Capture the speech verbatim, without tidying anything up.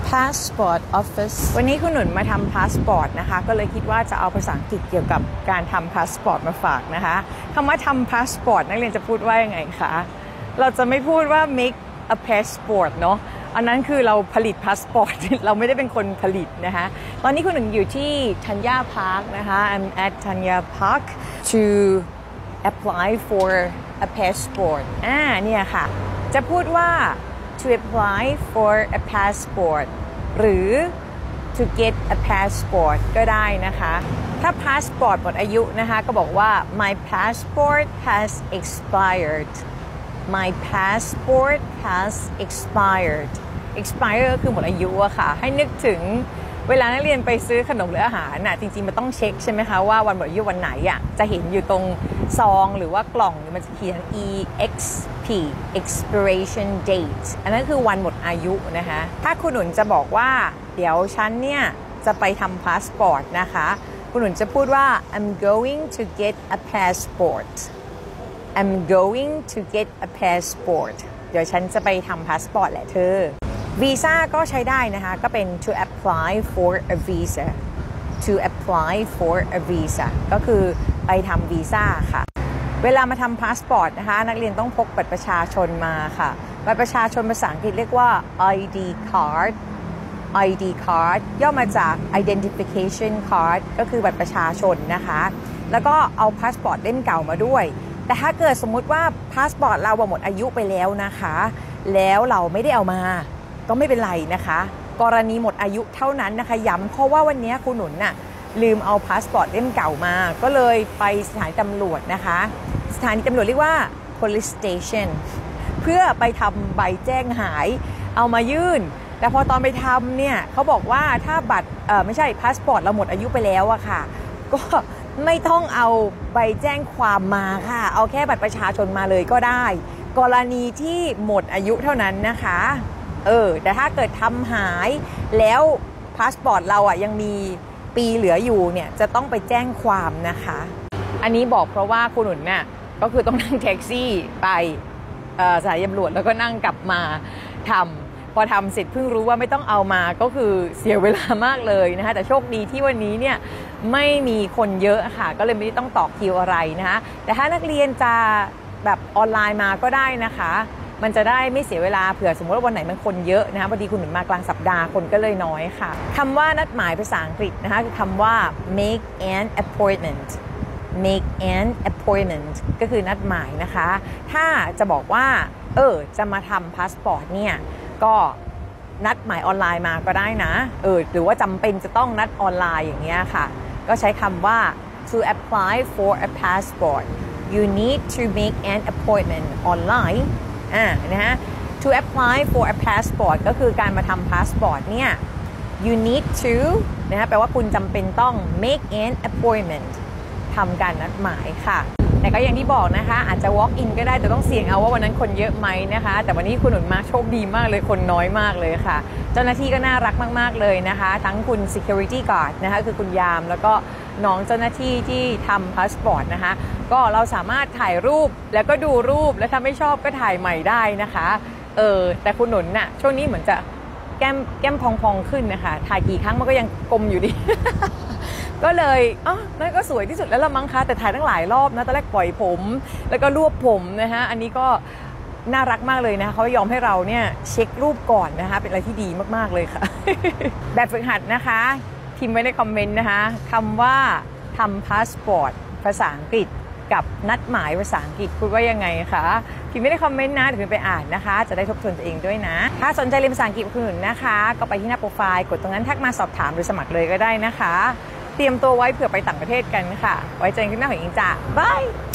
passport office วันนี้คุณหนุนมาทำพาสปอร์ตนะคะก็เลยคิดว่าจะเอาภาษาอังกฤษเกี่ยวกับการทำพาสปอร์ตมาฝากนะคะคำว่าทำพาสปอร์ตนักเรียนจะพูดว่ายังไงคะเราจะไม่พูดว่า make a passport เนาะอันนั้นคือเราผลิตพาสปอร์ต เราไม่ได้เป็นคนผลิตนะคะตอนนี้คุณหนุนอยู่ที่ธัญญาพาร์คนะคะ I'm at Thanya Park to apply for a passport อ่าเนี่ยค่ะจะพูดว่า to apply for a passport หรือ to get a passport ก็ได้นะคะถ้า passport หมดอายุนะคะก็บอกว่า my passport has expired my passport has expired expire ก็คือหมดอายุอะค่ะให้นึกถึงเวลานักเรียนไปซื้อขนมหรืออาหารน่ะจริงๆมันต้องเช็คใช่ไหมคะว่าวันหมดอายุวันไหนอะจะเห็นอยู่ตรงซองหรือว่ากล่องมันจะเขียน อี เอ็กซ์ พี expiration date อันนั้นคือวันหมดอายุนะคะถ้าคุณหนุนจะบอกว่าเดี๋ยวฉันเนี่ยจะไปทำพาสปอร์ตนะคะคุณหนุนจะพูดว่า I'm going to get a passport I'm going to get a passport เดี๋ยวฉันจะไปทำพาสปอร์ตแหละเธอวีซ่าก็ใช้ได้นะคะก็เป็น to apply for a visa to apply for a visa ก็คือไปทำวีซ่าค่ะเวลามาทำพาสปอร์ตนะคะนักเรียนต้องพกบัตรประชาชนมาค่ะบัตรประชาชนภาษาอังกฤษเรียกว่า ไอ ดี card ไอ ดี card ย่อมาจาก identification card ก็คือบัตรประชาชนนะคะแล้วก็เอาพาสปอร์ตเล่มเก่ามาด้วยแต่ถ้าเกิดสมมุติว่าพาสปอร์ตเราหมดอายุไปแล้วนะคะแล้วเราไม่ได้เอามาก็ไม่เป็นไรนะคะกรณีหมดอายุเท่านั้นนะคะย้ำเพราะว่าวันนี้คุณหนุนน่ะลืมเอาพาสปอร์ตเล่มเก่ามาก็เลยไปสถานีตำรวจนะคะสถานีตำรวจเรียกว่า police station เพื่อไปทำใบแจ้งหายเอามายื่นแต่พอตอนไปทำเนี่ยเขาบอกว่าถ้าบัตรเออไม่ใช่พาสปอร์ตเราหมดอายุไปแล้วอะค่ะก็ไม่ต้องเอาใบแจ้งความมาค่ะเอาแค่บัตรประชาชนมาเลยก็ได้กรณีที่หมดอายุเท่านั้นนะคะเออแต่ถ้าเกิดทำหายแล้วพาสปอร์ตเราอ่ะยังมีปีเหลืออยู่เนี่ยจะต้องไปแจ้งความนะคะอันนี้บอกเพราะว่าคุณหนุนเนี่ยก็คือต้องนั่งแท็กซี่ไปสถานีตำรวจแล้วก็นั่งกลับมาทำพอทำเสร็จเพิ่งรู้ว่าไม่ต้องเอามาก็คือเสียเวลามากเลยนะคะแต่โชคดีที่วันนี้เนี่ยไม่มีคนเยอะค่ะก็เลยไม่ได้ต้องต่อคิวอะไรนะคะแต่ถ้านักเรียนจะแบบออนไลน์มาก็ได้นะคะมันจะได้ไม่เสียเวลาเผื่อสมมติว่าวันไหนมันคนเยอะนะคะพอดีคุณหนุนมากลางสัปดาห์คนก็เลยน้อยค่ะคำว่านัดหมายภาษาอังกฤษนะคะคือคำว่า make an appointment make an appointment ก็คือนัดหมายนะคะถ้าจะบอกว่าเออจะมาทำพาสปอร์ตเนี่ยก็นัดหมายออนไลน์มาก็ได้นะเออหรือว่าจำเป็นจะต้องนัดออนไลน์อย่างเงี้ยค่ะก็ใช้คำว่า to apply for a passport you need to make an appointment online อ่านะฮะ to apply for a passport ก็คือการมาทำพาสปอร์ตเนี่ย you need to นะฮะแปลว่าคุณจำเป็นต้อง make an appointment ทำการนัดหมายค่ะแต่ก็อย่างที่บอกนะคะอาจจะ walk in ก็ได้แต่ต้องเสี่ยงเอาว่าวันนั้นคนเยอะไหมนะคะแต่วันนี้คุณหนุนมาโชคดีมากเลยคนน้อยมากเลยค่ะเจ้าหน้าที่ก็น่ารักมากๆเลยนะคะทั้งคุณ security guard นะคะคือคุณยามแล้วก็น้องเจ้าหน้าที่ที่ทำพาสปอร์ตนะคะก็เราสามารถถ่ายรูปแล้วก็ดูรูปแล้วถ้าไม่ชอบก็ถ่ายใหม่ได้นะคะเออแต่คุณหนุนน่ะช่วงนี้เหมือนจะแก้มแก้มพองๆขึ้นนะคะถ่ายกี่ครั้งมันก็ยังกลมอยู่ดี ก็เลยอ๋อนั่นก็สวยที่สุดแล้วละมั้งคะแต่ถ่ายตั้งหลายรอบนะตอนแรกปล่อยผมแล้วก็รวบผมนะฮะอันนี้ก็น่ารักมากเลยนะคะเขายอมให้เราเนี่ยเช็ครูปก่อนนะคะเป็นอะไรที่ดีมากๆเลยค่ะ แบบฝึกหัดนะคะพิมพ์ไว้ในคอมเมนต์นะคะคำว่าทำพาสปอร์ตภาษาอังกฤษกับนัดหมายภาษาอังกฤษพูดว่ายังไงคะพิมพ์ไว้ในคอมเมนต์นะเดี๋ยวไปอ่านนะคะจะได้ทบทวนตัวเองด้วยนะถ้าสนใจเรียนภาษาอังกฤษกับคุณหนุนนะคะก็ไปที่หน้าโปรไฟล์กดตรงนั้นทักมาสอบถามหรือสมัครเลยก็ได้นะคะเตรียมตัวไว้เผื่อไปต่างประเทศกันค่ะไว้เจอกันที่หน้าของอิงจ้าบาย